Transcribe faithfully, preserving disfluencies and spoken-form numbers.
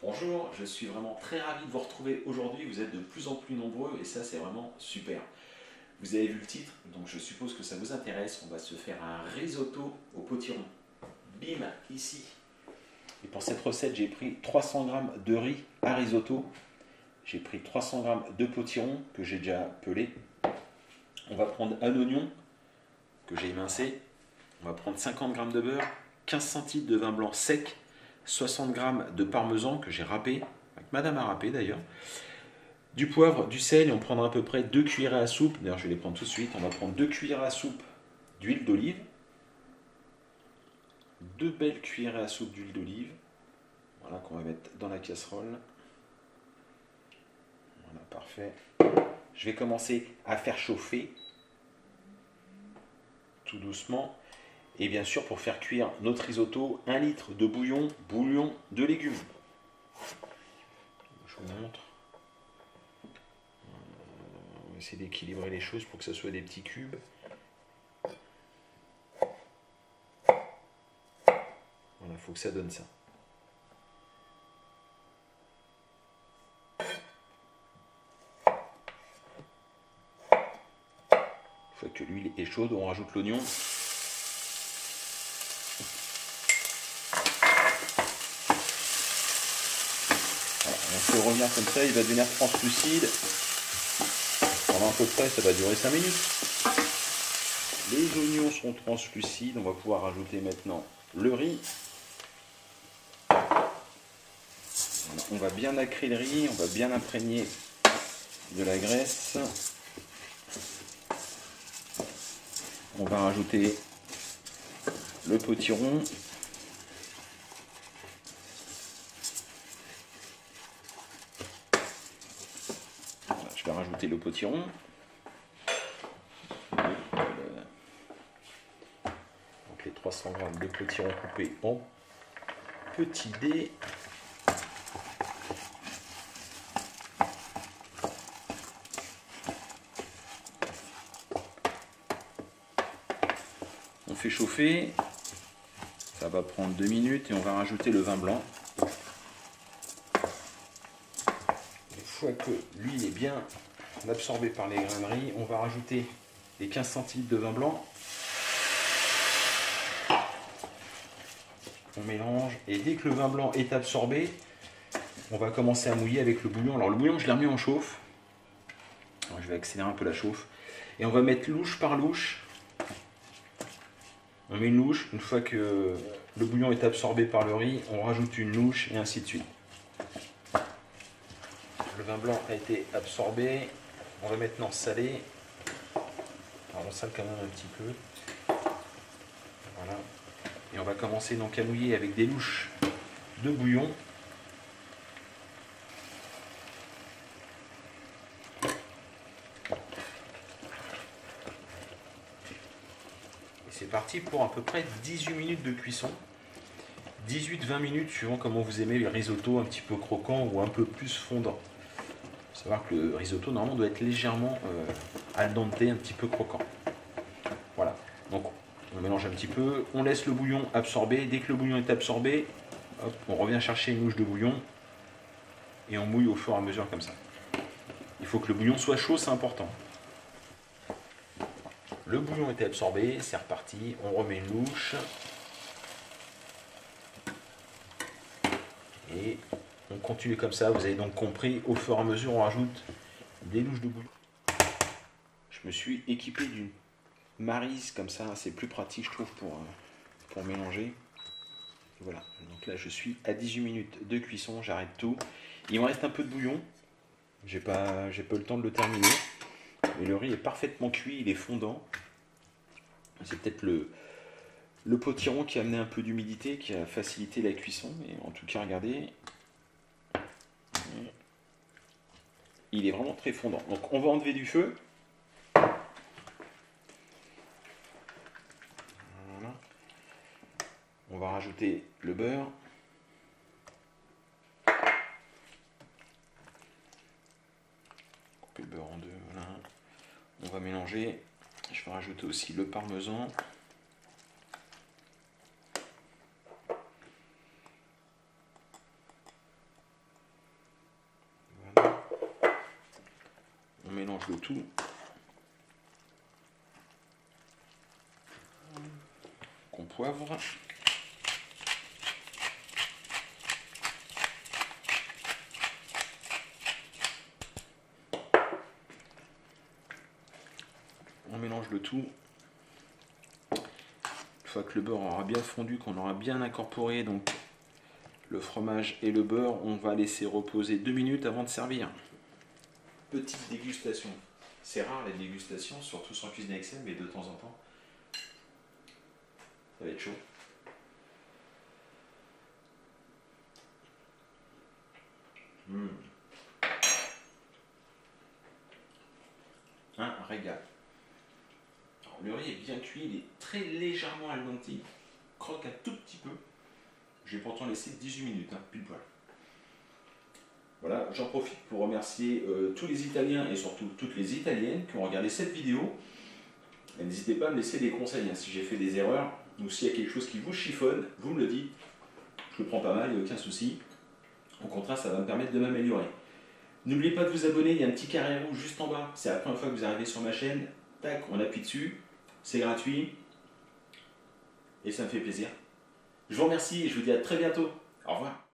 Bonjour, je suis vraiment très ravi de vous retrouver aujourd'hui. Vous êtes de plus en plus nombreux et ça c'est vraiment super. Vous avez vu le titre, donc je suppose que ça vous intéresse. On va se faire un risotto au potiron. Bim, ici. Et pour cette recette, j'ai pris trois cents grammes de riz à risotto. J'ai pris trois cents grammes de potiron que j'ai déjà pelé. On va prendre un oignon que j'ai émincé. On va prendre cinquante grammes de beurre, quinze centilitres de vin blanc sec, soixante grammes de parmesan que j'ai râpé, avec madame a râpé d'ailleurs, du poivre, du sel, et on prendra à peu près deux cuillères à soupe, d'ailleurs je vais les prendre tout de suite, on va prendre deux cuillères à soupe d'huile d'olive, deux belles cuillères à soupe d'huile d'olive, voilà, qu'on va mettre dans la casserole. Voilà, parfait. Je vais commencer à faire chauffer tout doucement. Et bien sûr, pour faire cuire notre risotto, un litre de bouillon, bouillon de légumes. Je vous montre. On va essayer d'équilibrer les choses pour que ce soit des petits cubes. Voilà, il faut que ça donne ça. Une fois que l'huile est chaude, on rajoute l'oignon. On peut revenir comme ça, il va devenir translucide. Pendant à peu près, ça va durer cinq minutes. Les oignons sont translucides, on va pouvoir rajouter maintenant le riz. Voilà, on va bien nacrer le riz, on va bien imprégner de la graisse. On va rajouter le potiron. Je vais rajouter le potiron. Donc les trois cents grammes de potiron coupé en petits dés. On fait chauffer. Ça va prendre deux minutes et on va rajouter le vin blanc. Une fois que l'huile est bien absorbée par les grains de riz, on va rajouter les quinze centilitres de vin blanc. On mélange et dès que le vin blanc est absorbé, on va commencer à mouiller avec le bouillon. Alors le bouillon, je l'ai remis en chauffe. Alors, je vais accélérer un peu la chauffe. Et on va mettre louche par louche. On met une louche. Une fois que le bouillon est absorbé par le riz, on rajoute une louche et ainsi de suite. Le vin blanc a été absorbé. On va maintenant saler. Alors on sale quand même un petit peu. Voilà. Et on va commencer donc à mouiller avec des louches de bouillon. Et c'est parti pour à peu près dix-huit minutes de cuisson. dix-huit vingt minutes suivant comment vous aimez les risottos un petit peu croquants ou un peu plus fondants. Il faut savoir que le risotto normalement doit être légèrement euh, al dente, un petit peu croquant. Voilà. Donc on mélange un petit peu, on laisse le bouillon absorber. Dès que le bouillon est absorbé, hop, on revient chercher une louche de bouillon et on mouille au fur et à mesure comme ça. Il faut que le bouillon soit chaud, c'est important. Le bouillon était absorbé, c'est reparti, on remet une louche et on continue comme ça. Vous avez donc compris, au fur et à mesure on rajoute des louches de bouillon. Je me suis équipé d'une maryse comme ça, c'est plus pratique je trouve pour, pour mélanger. Et voilà, donc là je suis à dix-huit minutes de cuisson, j'arrête tout. Il me reste un peu de bouillon, j'ai pas, j'ai pas eu le temps de le terminer, mais le riz est parfaitement cuit, il est fondant. C'est peut-être le, le potiron qui a amené un peu d'humidité, qui a facilité la cuisson, mais en tout cas regardez, il est vraiment très fondant. Donc on va enlever du feu. On va rajouter le beurre. Couper le beurre en deux, voilà. On va mélanger. Je vais rajouter aussi le parmesan. mélange le tout. On poivre. On mélange le tout. Une fois que le beurre aura bien fondu, qu'on aura bien incorporé donc le fromage et le beurre, on va laisser reposer deux minutes avant de servir. Petite dégustation. C'est rare les dégustations, surtout sans cuisiner avec ça, mais de temps en temps, ça va être chaud. Mmh. Un régal. Alors, le riz est bien cuit, il est très légèrement al dente, croque un tout petit peu. J'ai pourtant laissé dix-huit minutes, hein, pile poil. Voilà, j'en profite pour remercier euh, tous les Italiens et surtout toutes les Italiennes qui ont regardé cette vidéo. N'hésitez pas à me laisser des conseils, hein, si j'ai fait des erreurs ou s'il y a quelque chose qui vous chiffonne, vous me le dites. Je le prends pas mal, il n'y a aucun souci. Au contraire, ça va me permettre de m'améliorer. N'oubliez pas de vous abonner, il y a un petit carré rouge juste en bas. C'est la première fois que vous arrivez sur ma chaîne. Tac, on appuie dessus. C'est gratuit. Et ça me fait plaisir. Je vous remercie et je vous dis à très bientôt. Au revoir.